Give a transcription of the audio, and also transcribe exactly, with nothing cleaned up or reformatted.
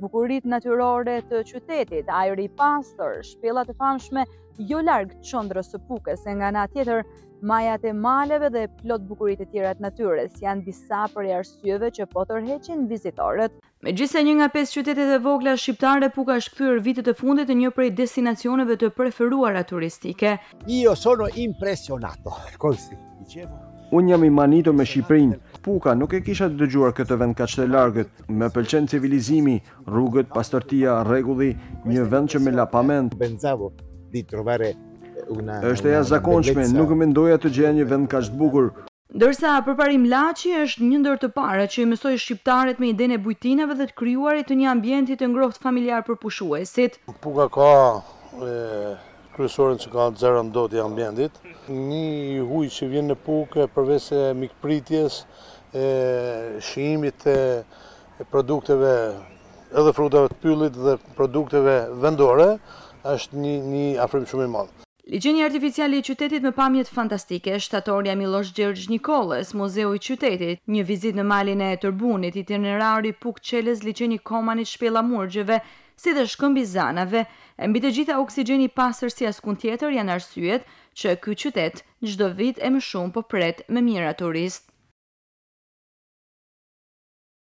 Bukuritë natyrore të qytetit, ajri i pastër, shpellat e famshme jo larg qendrës së Pukës, e nga ana tjetër majat e maleve dhe plot bukuritë e tjera të natyrës janë disa prej arsyeve që po tërheqin vizitorët. Megjithëse një nga pesë qytetet e vogla shqiptare, Puka është kthyer vitet e fundit në një prej destinacioneve të preferuara turistike. Io sono impressionato, così dicevo. Unë jam i manitur me Shqipërinë. Puka nuk e kisha dëgjuar këtë vend kaq të largët. Më pëlqen civilizimi, rrugët, pastërtia, rregulli, një vend që me lapament. Pensavo di trovare una Është e jashtëzakonshme, nuk mendoja të gjeja një vend kaq të bukur. Ndërsa Përparim Laçi është një ndër të parët që i mësoi shqiptarët me idenë e bujtinave dhe të krijuarit të një ambienti të ngrohtë familjar për pushuesit. Puka ka e, kryesoren që ka zero ndotje ambientit. Një huj që vjen në Pukë përveç se mikpritjes, e, shijimit e, e produkteve edhe frutave të pyllit dhe produkteve vendore, është një, një afrim shumë i madh. Liçeni artificial i qytetit me pamjet fantastike, shtatorja Miloš Gjergj Nikoles, muzeu i qytetit, një vizitë në malin e Tërbunit, itinerari Pukë Çelës, liçeni Komanit, shpella Murgjeve, si dhe shkëmbi Zanave, e mbi të gjitha oksigjeni i pastër si askund tjetër janë arsyet që ky qytet çdo vit e më shumë po pret me mijëra turist.